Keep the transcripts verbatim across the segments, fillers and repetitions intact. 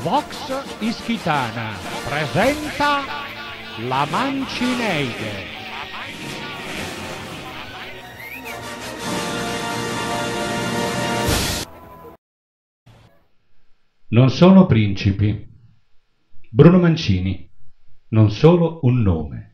Vox Ischitana presenta la Mancineide. Non sono principi. Bruno Mancini. Non solo un nome.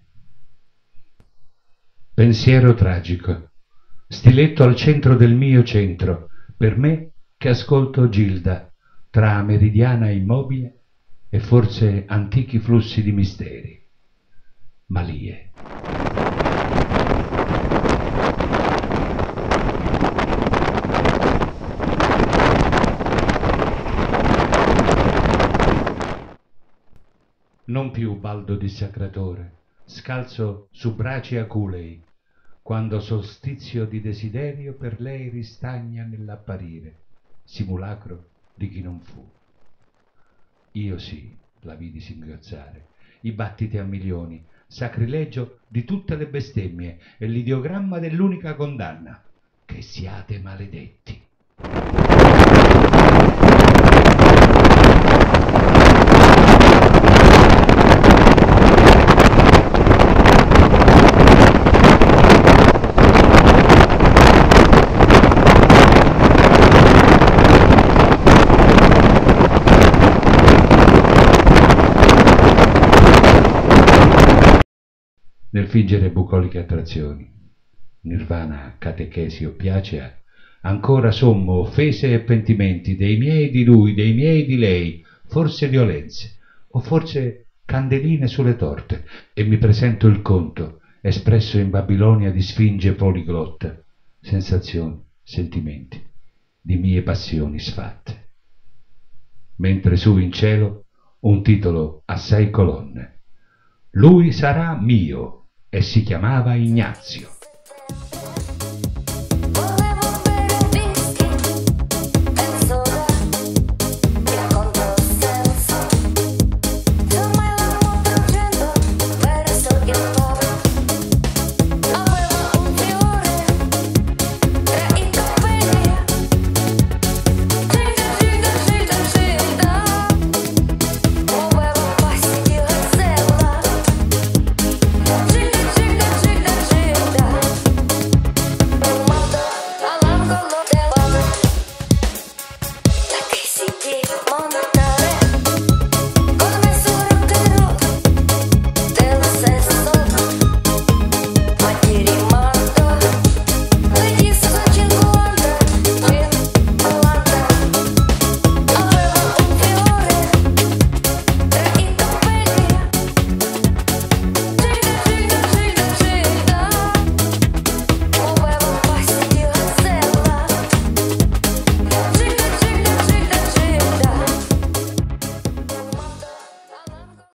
Pensiero tragico. Stiletto al centro del mio centro, per me che ascolto Gilda, tra meridiana immobile e forse antichi flussi di misteri. Malie. Non più baldo dissacratore, scalzo su braci aculei, quando solstizio di desiderio per lei ristagna nell'apparire, simulacro di chi non fu. Io sì, la vidi singhiozzare, i battiti a milioni, sacrilegio di tutte le bestemmie e l'ideogramma dell'unica condanna, che siate maledetti. Nel fingere bucoliche attrazioni, nirvana, catechesi o piacea, ancora sommo offese e pentimenti dei miei di lui, dei miei di lei, forse violenze, o forse candeline sulle torte, e mi presento il conto, espresso in Babilonia di sfinge poliglotta, sensazioni, sentimenti, di mie passioni sfatte. Mentre su in cielo un titolo a sei colonne. Lui sarà mio, e si chiamava Ignazio.